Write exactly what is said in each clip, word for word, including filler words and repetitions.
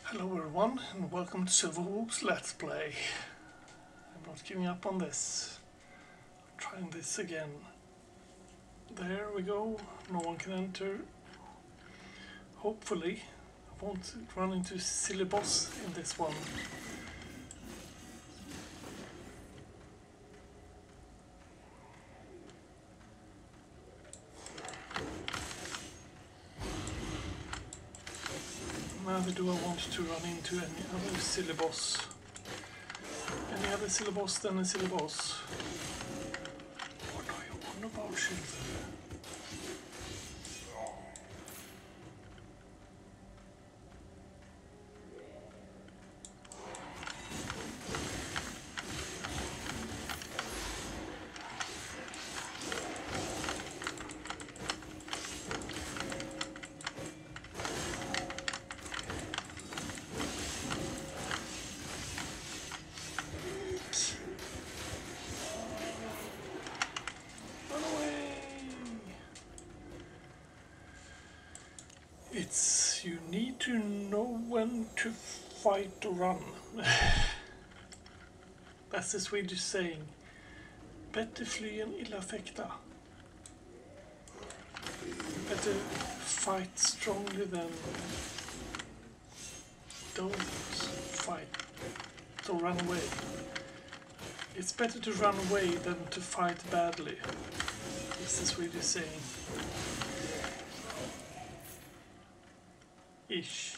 Hello everyone and welcome to Silverhawk's Let's Play. I'm not giving up on this. I'm trying this again. There we go. No one can enter. Hopefully I won't run into silly boss in this one. Neither do I want to run into any other silly boss. Any other silly boss than a silly boss. What are you on about, Silver? It's you need to know when to fight or run. That's the Swedish saying. Better fly än illa fäkta. Better fight strongly than don't fight. So run away. It's better to run away than to fight badly. It's the Swedish saying. Ish.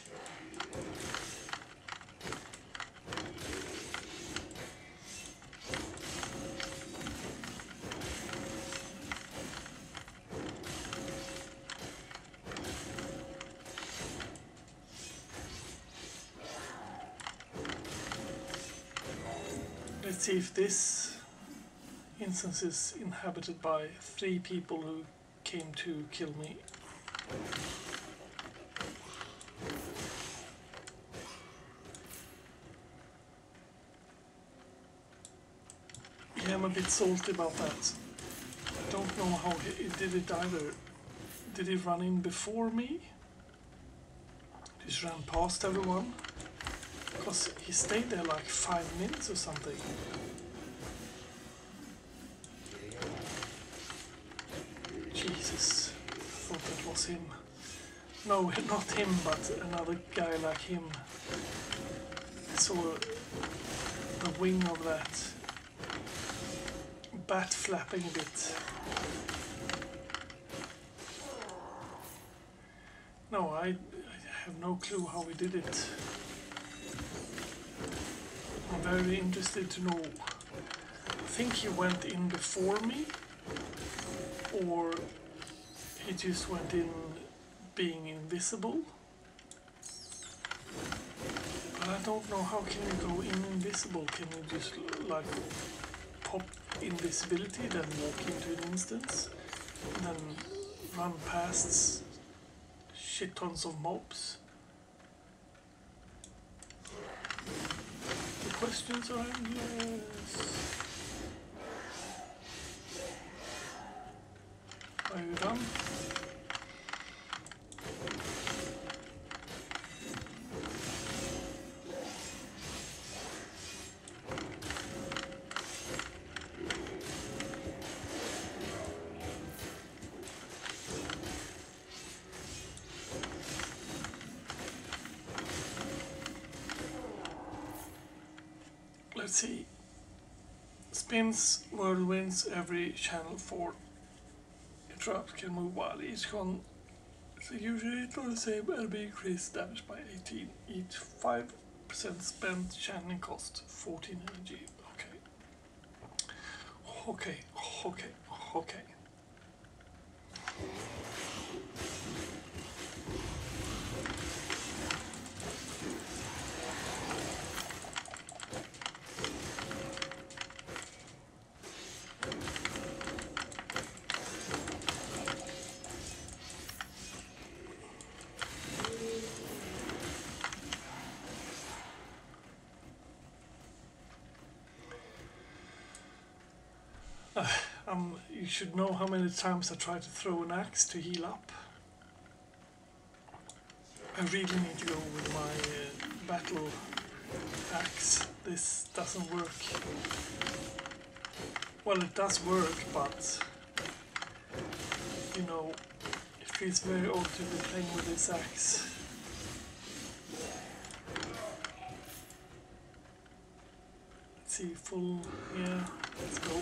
Let's see if this instance is inhabited by three people who came to kill me. I'm a bit salty about that. I don't know how he, he did it either. Did he run in before me? Just ran past everyone? Because he stayed there like five minutes or something. Jesus, I thought that was him. No, not him, but another guy like him. I saw the wing of that bat flapping a bit. No, I, I have no clue how we did it. I'm very interested to know. I think he went in before me, or he just went in being invisible. But I don't know, how can you go in invisible? Can you just like pop invisibility, then walk into an instance, and then run past shit tons of mobs? The questions are endless. Are you done? Let's see. Spins, whirlwinds, every channel four interrupt can move while each con. So usually it will the same and be increased damage by eighteen. Each five percent spent channeling cost fourteen energy. Okay. Okay, okay, okay. Uh, um, you should know how many times I tried to throw an axe to heal up. I really need to go with my uh, battle axe, this doesn't work. Well, it does work, but you know, it feels very odd to be playing with this axe. Let's see, full, yeah, let's go.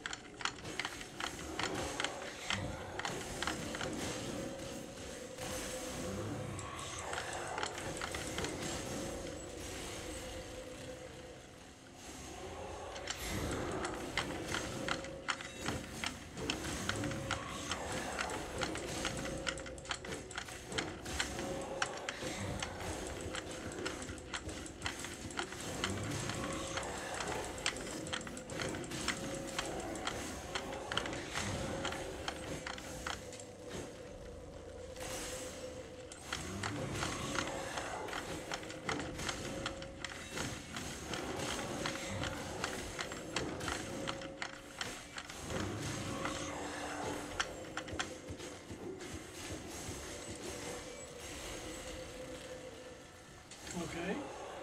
Okay.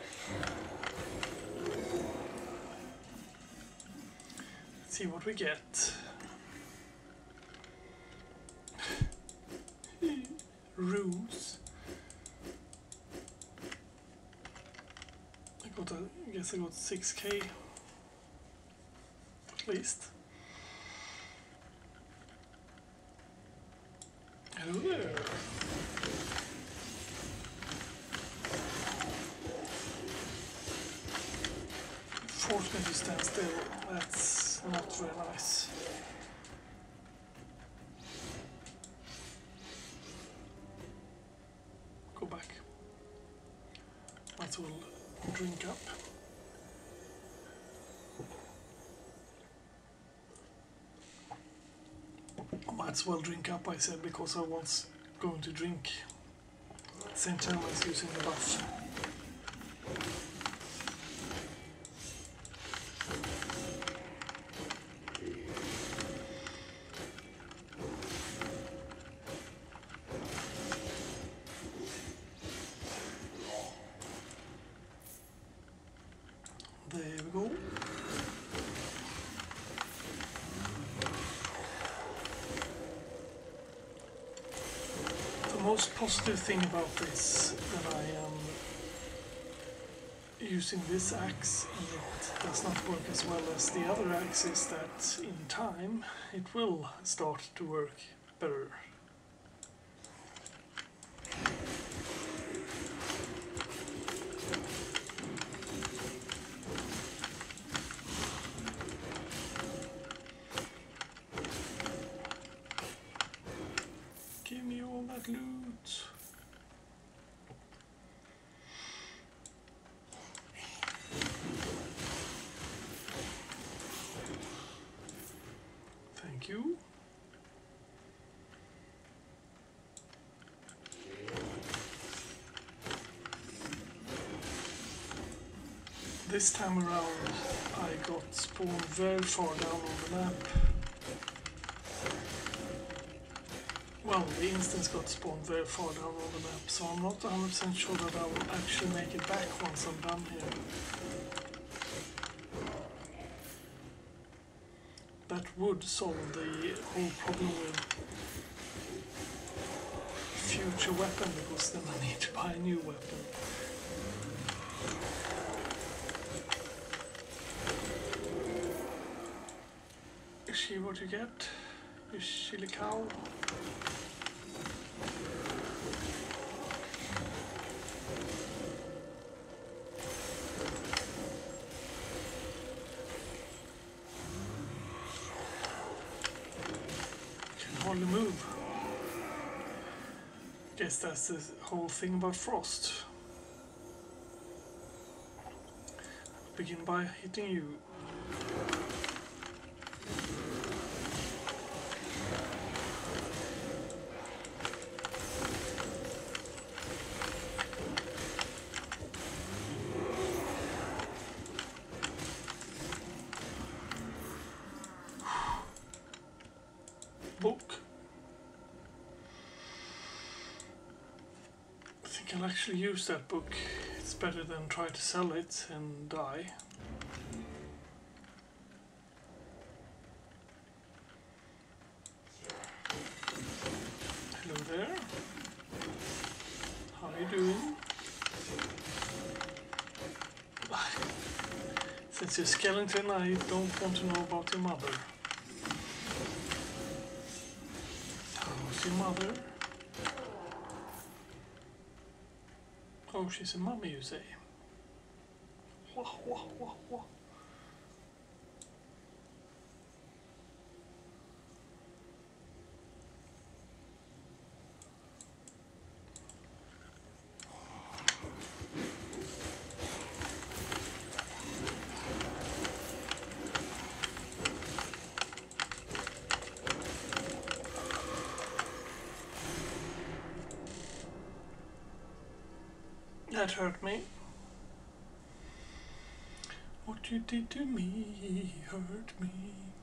Let's see what we get. Runes. I got a, I guess I got six K at least. Hello there. Force me to stand still, that's not very nice. Go back. Might as well drink up. Might as well drink up, I said, because I was going to drink at the same time I was using the buff. There we go. The most positive thing about this, that I am using this axe and it does not work as well as the other axe, is that in time it will start to work better. Give me all that loot. Thank you. This time around I got spawned very far down on the map. Well, the instance got spawned very far down on the map, so I'm not one hundred percent sure that I will actually make it back once I'm done here. That would solve the whole problem with future weapon, because then I need to buy a new weapon. Is she what you get? Is she the cow? Hardly move. Guess that's the whole thing about frost. Begin by hitting you. Book. I think I'll actually use that book It's better than try to sell it and die. Hello there. How are you doing? Since you're skeleton, I don't want to know about your mother. How's your mother? Oh, she's a mummy, you say? Wah, wah, wah, wah. That hurt me. What you did to me hurt me.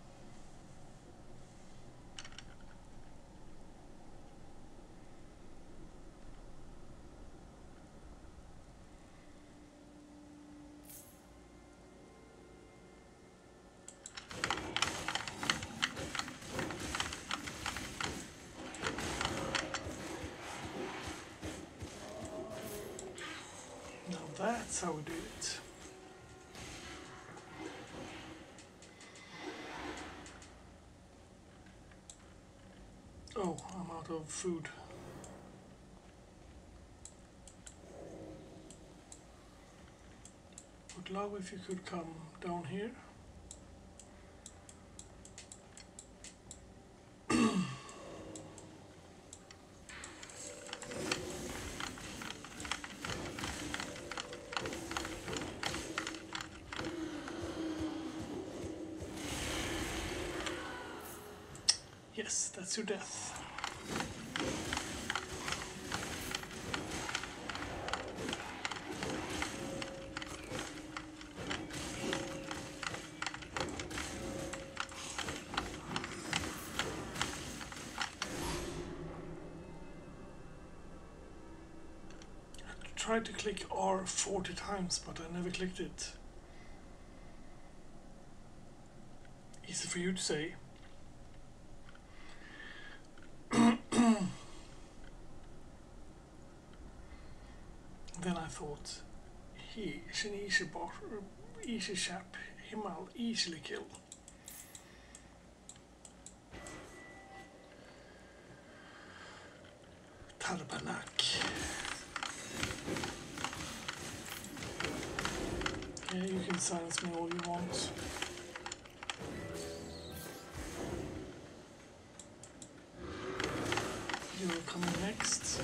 Now that's how we do it. Oh, I'm out of food. Would love if you could come down here. Yes, that's your death. I tried to click R forty times, but I never clicked it. Easy for you to say. Then I thought, he is an easy bar, easy chap, him I'll easily kill. Tarbanak. Yeah, you can silence me all you want. You're coming next.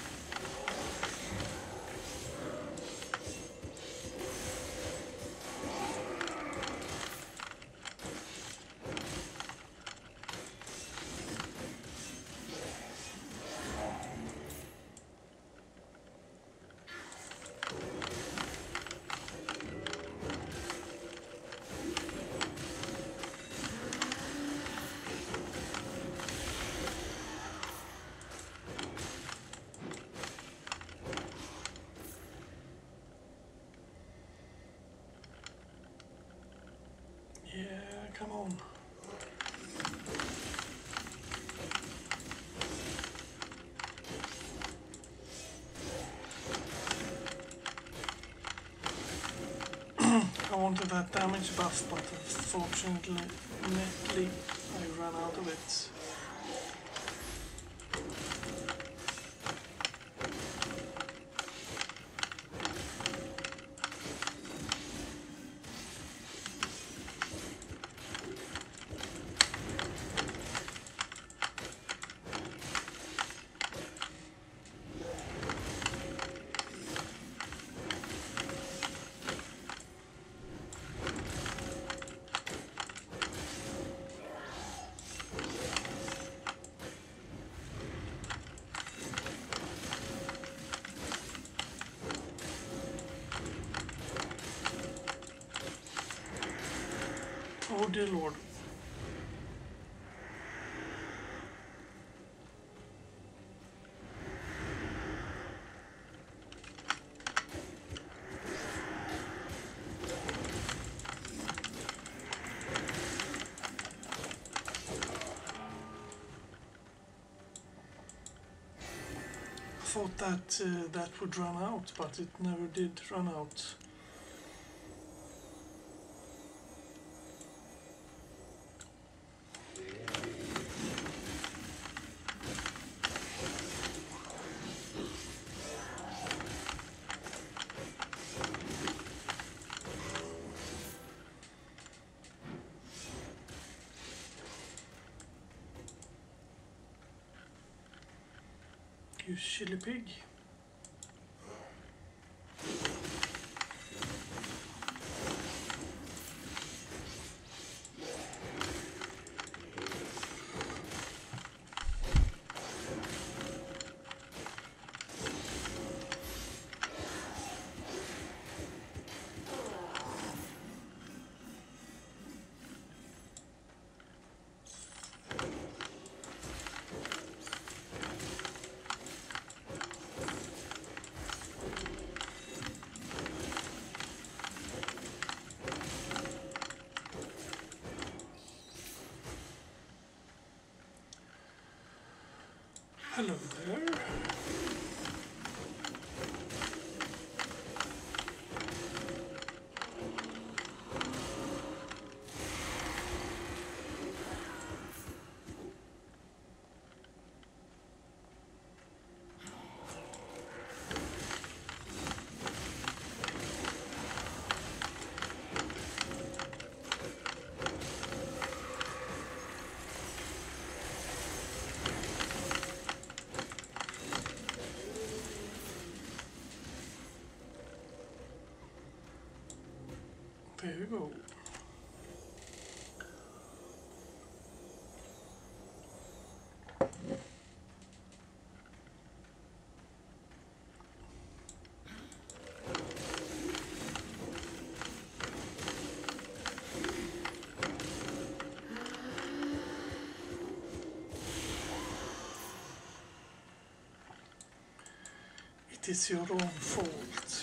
Come on. I wanted that damage buff, but unfortunately, I ran out of it. Oh dear Lord. thought that uh, that would run out, but it never did run out. You chili pig. Hello there. There you go. It is your own fault.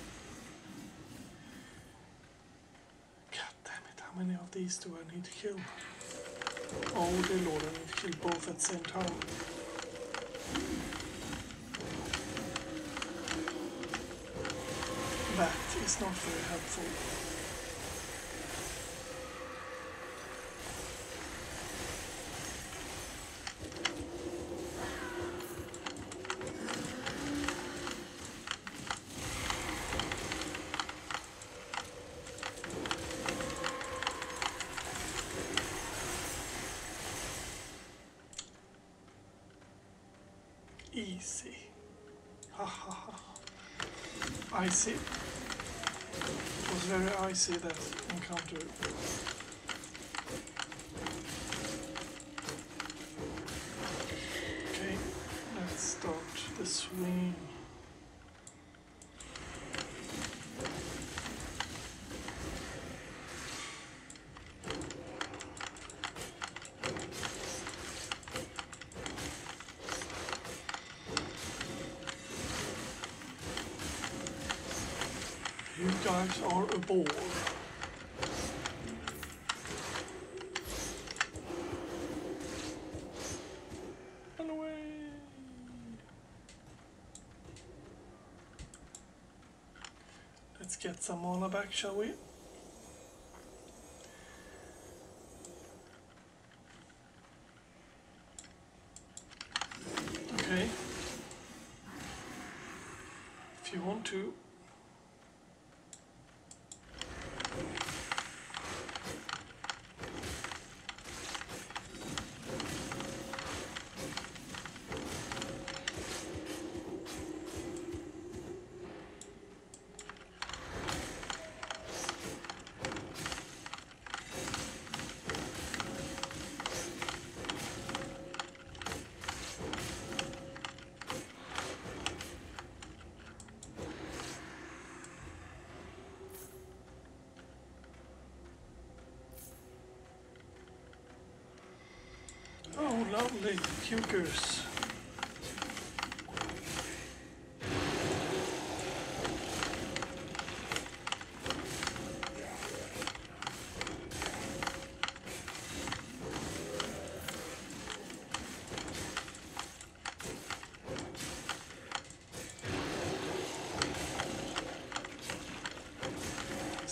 How many of these do I need to kill? Oh dear lord, I need to kill both at the same time. That is not very helpful. Easy. Ha ha ha. Icy. It was very icy, that encounter. Okay, let's start the swing. You guys are a bore. Run away. Let's get some mana back, shall we? Okay. If you want to. Oh, lovely cukers.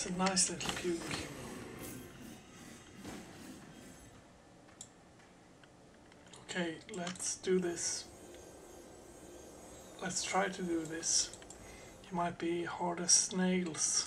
It's a nice little puke. Okay, let's do this. Let's try to do this. He might be hard as nails.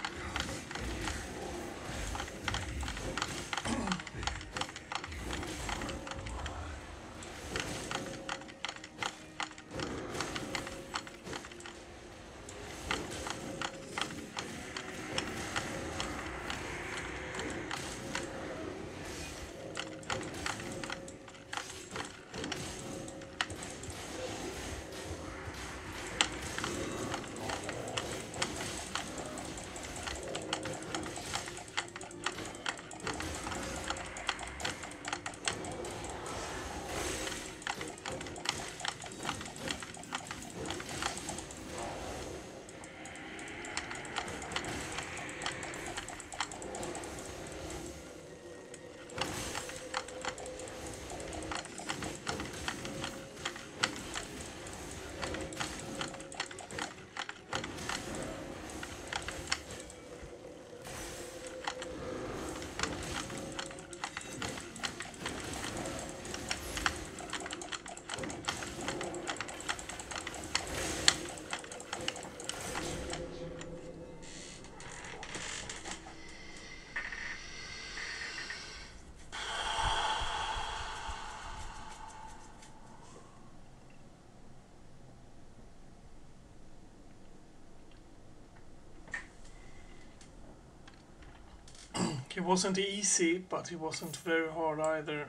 It wasn't easy, but it wasn't very hard either.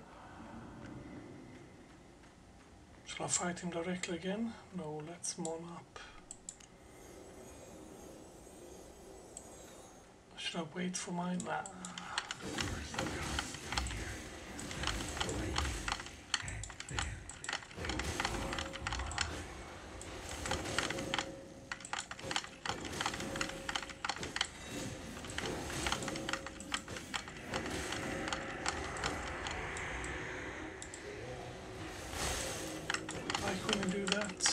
Shall I fight him directly again? No, let's mon up. Should I wait for mine? Nah. Why couldn't I do that?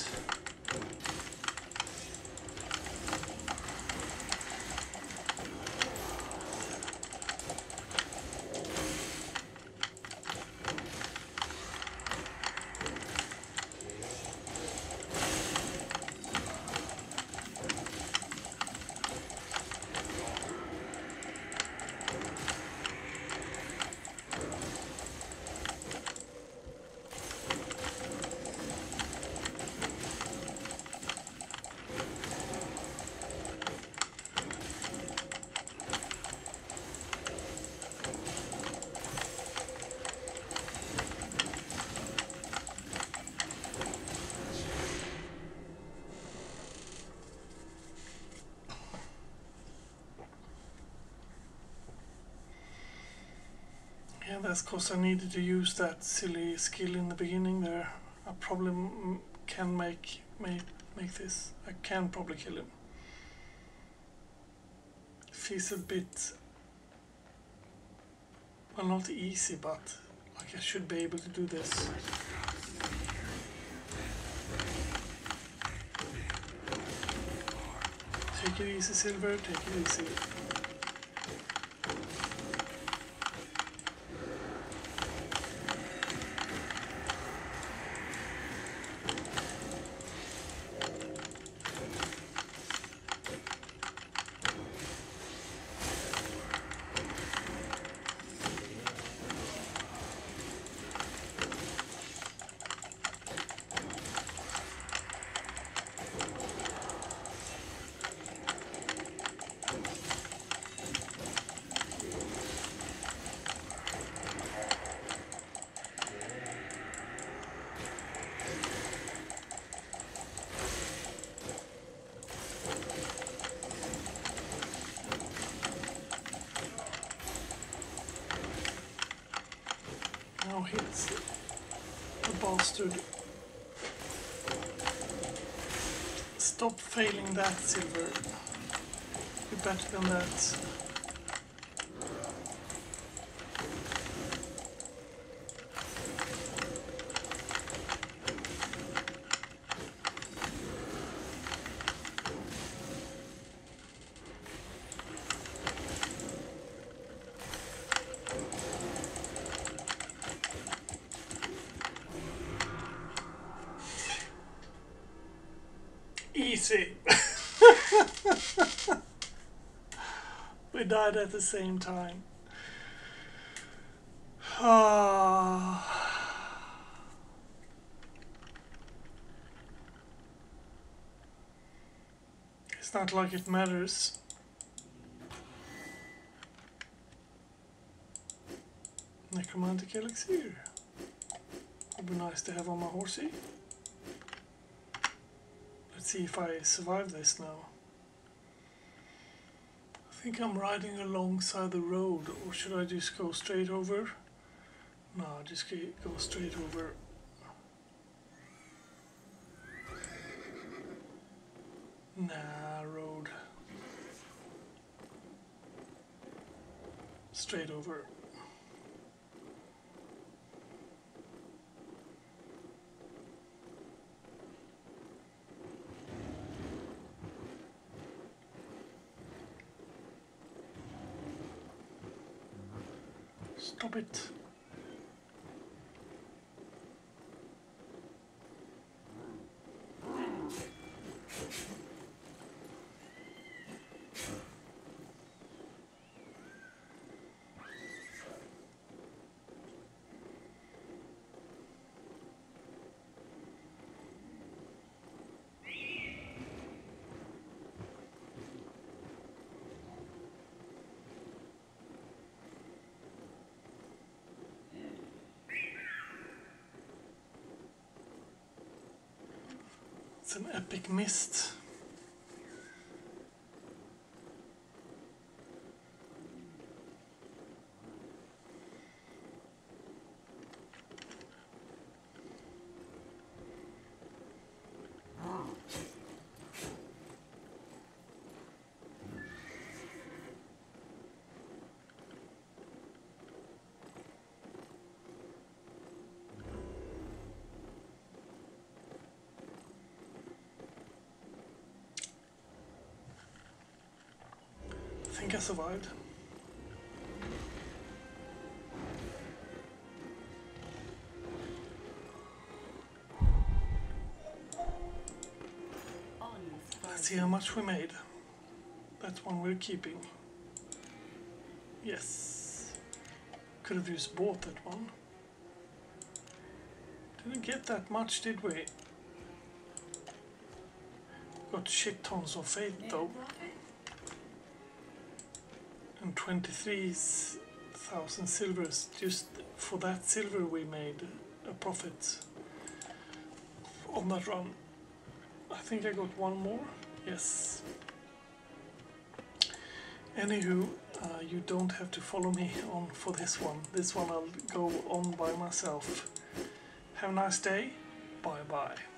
Yeah, that's because I needed to use that silly skill in the beginning there. I probably m can make, make, make this. I can probably kill him. Feels a bit, well, not easy, but like I should be able to do this. Take it easy, Silver, take it easy. Now hits the bastard. Stop failing that, Silver. You're better than that. Oopsie! We died at the same time. Ah. It's not like it matters. Necromantic elixir. Would be nice to have on my horsey. Let's see if I survive this now. I think I'm riding alongside the road, or should I just go straight over? No, just go straight over. Nah, road. Straight over. Stop it. It's an epic mist. I think I survived. Let's see how much we made. That's one we're keeping. Yes. Could have just bought that one. Didn't get that much, did we? Got shit tons of faith though. And twenty-three thousand silvers. Just for that silver we made a profit on that run. I think I got one more. Yes. Anywho, uh, you don't have to follow me on for this one. This one I'll go on by myself. Have a nice day. Bye bye.